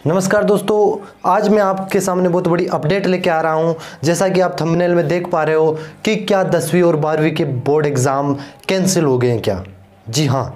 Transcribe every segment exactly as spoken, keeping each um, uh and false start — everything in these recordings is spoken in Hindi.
नमस्कार दोस्तों, आज मैं आपके सामने बहुत बड़ी अपडेट लेके आ रहा हूं। जैसा कि आप थंबनेल में देख पा रहे हो कि क्या दसवीं और बारहवीं के बोर्ड एग्ज़ाम कैंसिल हो गए हैं क्या? जी हाँ,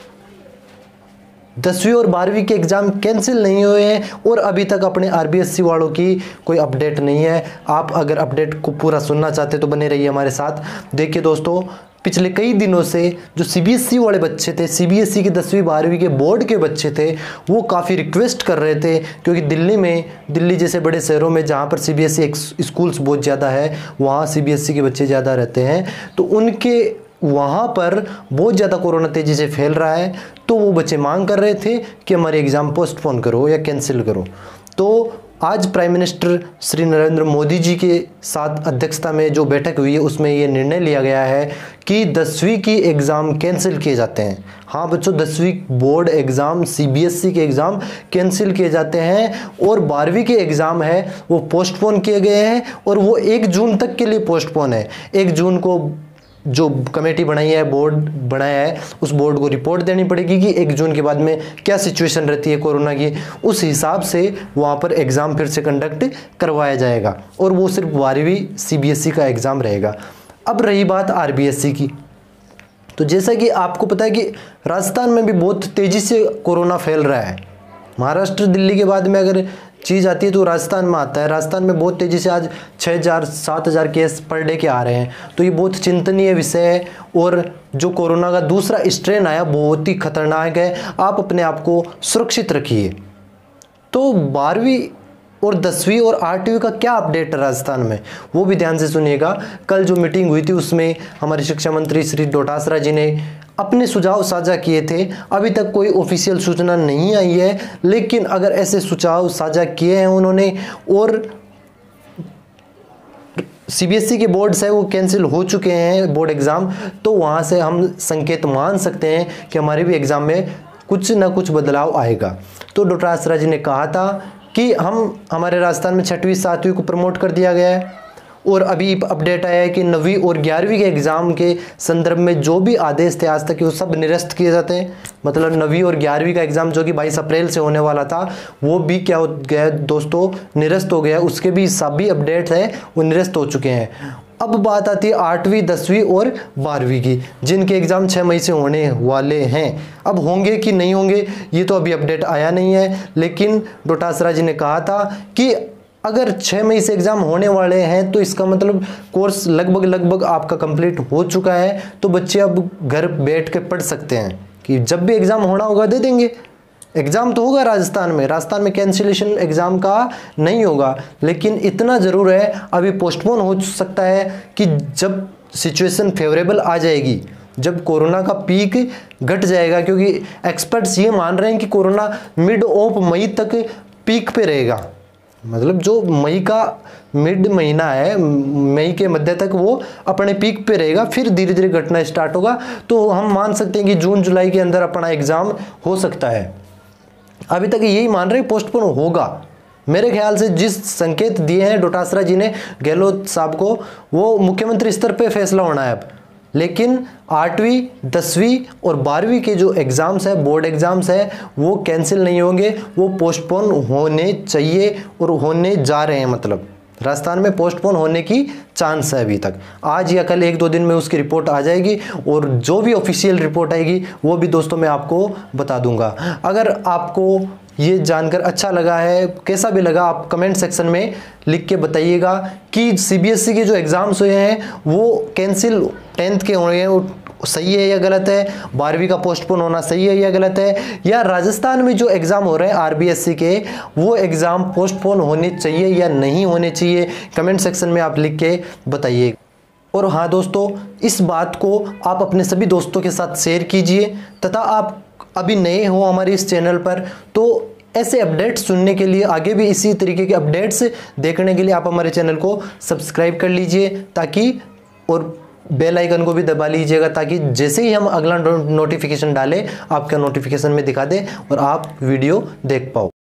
दसवीं और बारहवीं के एग्ज़ाम कैंसिल नहीं हुए हैं और अभी तक अपने आरबीएससी वालों की कोई अपडेट नहीं है। आप अगर अपडेट को पूरा सुनना चाहते तो बने रहिए हमारे साथ। देखिए दोस्तों, पिछले कई दिनों से जो सीबीएसई वाले बच्चे थे, सीबीएसई के दसवीं बारहवीं के बोर्ड के बच्चे थे, वो काफ़ी रिक्वेस्ट कर रहे थे, क्योंकि दिल्ली में दिल्ली जैसे बड़े शहरों में जहाँ पर सीबीएसई स्कूल्स बहुत ज़्यादा है, वहाँ सीबीएसई के बच्चे ज़्यादा रहते हैं, तो उनके वहाँ पर बहुत ज़्यादा कोरोना तेज़ी से फैल रहा है। तो वो बच्चे मांग कर रहे थे कि हमारे एग्ज़ाम पोस्टपोन करो या कैंसिल करो। तो आज प्राइम मिनिस्टर श्री नरेंद्र मोदी जी के साथ अध्यक्षता में जो बैठक हुई है, उसमें ये निर्णय लिया गया है कि दसवीं की एग्ज़ाम कैंसिल किए जाते हैं। हाँ बच्चों, दसवीं बोर्ड एग्ज़ाम, सीबीएसई के एग्ज़ाम कैंसिल किए जाते हैं और बारहवीं के एग्ज़ाम है वो पोस्टपोन किए गए हैं और वो एक जून तक के लिए पोस्टपोन है। एक जून को जो कमेटी बनाई है, बोर्ड बनाया है, उस बोर्ड को रिपोर्ट देनी पड़ेगी कि एक जून के बाद में क्या सिचुएशन रहती है कोरोना की। उस हिसाब से वहाँ पर एग्ज़ाम फिर से कंडक्ट करवाया जाएगा और वो सिर्फ बारहवीं सीबीएसई का एग्ज़ाम रहेगा। अब रही बात आरबीएसई की, तो जैसा कि आपको पता है कि राजस्थान में भी बहुत तेज़ी से कोरोना फैल रहा है। महाराष्ट्र, दिल्ली के बाद में अगर चीज़ आती है तो राजस्थान में आता है। राजस्थान में बहुत तेज़ी से आज छः हज़ार सात हज़ार केस पर डे के आ रहे हैं, तो ये बहुत चिंतनीय विषय है। और जो कोरोना का दूसरा स्ट्रेन आया बहुत ही खतरनाक है। आप अपने आप को सुरक्षित रखिए। तो बारहवीं और दसवीं और आठवीं का क्या अपडेट है राजस्थान में, वो भी ध्यान से सुनिएगा। कल जो मीटिंग हुई थी उसमें हमारे शिक्षा मंत्री श्री डोटासरा जी ने अपने सुझाव साझा किए थे। अभी तक कोई ऑफिशियल सूचना नहीं आई है, लेकिन अगर ऐसे सुझाव साझा किए हैं उन्होंने और सीबीएसई के बोर्ड्स है वो कैंसिल हो चुके हैं बोर्ड एग्ज़ाम, तो वहाँ से हम संकेत मान सकते हैं कि हमारे भी एग्ज़ाम में कुछ ना कुछ बदलाव आएगा। तो डोटासरा जी ने कहा था कि हम हमारे राजस्थान में छठवीं सातवीं को प्रमोट कर दिया गया है और अभी अपडेट आया है कि नवीं और ग्यारहवीं के एग्ज़ाम के संदर्भ में जो भी आदेश थे आज तक वो सब निरस्त किए जाते हैं। मतलब नवीं और ग्यारहवीं का एग्ज़ाम जो कि बाईस अप्रैल से होने वाला था, वो भी क्या हो गया दोस्तों, निरस्त हो गया। उसके भी सभी अपडेट्स हैं वो निरस्त हो चुके हैं। अब बात आती है आठवीं, दसवीं और बारहवीं की, जिनके एग्ज़ाम छः मई से होने वाले हैं। अब होंगे कि नहीं होंगे ये तो अभी अपडेट आया नहीं है, लेकिन डोटासरा जी ने कहा था कि अगर छः मई से एग्ज़ाम होने वाले हैं तो इसका मतलब कोर्स लगभग लगभग आपका कंप्लीट हो चुका है। तो बच्चे अब घर बैठ के पढ़ सकते हैं कि जब भी एग्ज़ाम होना होगा दे देंगे। एग्ज़ाम तो होगा राजस्थान में, राजस्थान में कैंसिलेशन एग्ज़ाम का नहीं होगा, लेकिन इतना ज़रूर है अभी पोस्टपोन हो सकता है कि जब सिचुएशन फेवरेबल आ जाएगी, जब कोरोना का पीक घट जाएगा, क्योंकि एक्सपर्ट्स ये मान रहे हैं कि कोरोना मिड ऑफ मई तक पीक पे रहेगा। मतलब जो मई का मिड महीना है, मई के मध्य तक वो अपने पीक पे रहेगा, फिर धीरे धीरे घटना स्टार्ट होगा। तो हम मान सकते हैं कि जून जुलाई के अंदर अपना एग्ज़ाम हो सकता है। अभी तक यही मान रहे हैं पोस्टपोन होगा। मेरे ख्याल से जिस संकेत दिए हैं डोटासरा जी ने गहलोत साहब को, वो मुख्यमंत्री स्तर पे फैसला होना है अब। लेकिन आठवीं, दसवीं और बारहवीं के जो एग्ज़ाम्स है, बोर्ड एग्ज़ाम्स है, वो कैंसिल नहीं होंगे, वो पोस्टपोन होने चाहिए और होने जा रहे हैं। मतलब राजस्थान में पोस्टपोन होने की चांस है अभी तक। आज या कल एक दो दिन में उसकी रिपोर्ट आ जाएगी और जो भी ऑफिशियल रिपोर्ट आएगी वो भी दोस्तों मैं आपको बता दूंगा। अगर आपको ये जानकर अच्छा लगा है, कैसा भी लगा, आप कमेंट सेक्शन में लिख के बताइएगा कि सीबीएसई के जो एग्ज़ाम्स हुए हैं वो कैंसिल टेंथ के हुए हैं, वो सही है या गलत है, बारहवीं का पोस्टपोन होना सही है या गलत है, या राजस्थान में जो एग्ज़ाम हो रहे हैं आरबीएसई के वो एग्ज़ाम पोस्टपोन होने चाहिए या नहीं होने चाहिए, कमेंट सेक्शन में आप लिख के बताइए। और हाँ दोस्तों, इस बात को आप अपने सभी दोस्तों के साथ शेयर कीजिए, तथा आप अभी नए हो हमारे इस चैनल पर तो ऐसे अपडेट्स सुनने के लिए, आगे भी इसी तरीके के अपडेट्स देखने के लिए आप हमारे चैनल को सब्सक्राइब कर लीजिए, ताकि और बेल आइकन को भी दबा लीजिएगा, ताकि जैसे ही हम अगला नोटिफिकेशन डालें आपका नोटिफिकेशन में दिखा दे और आप वीडियो देख पाओ।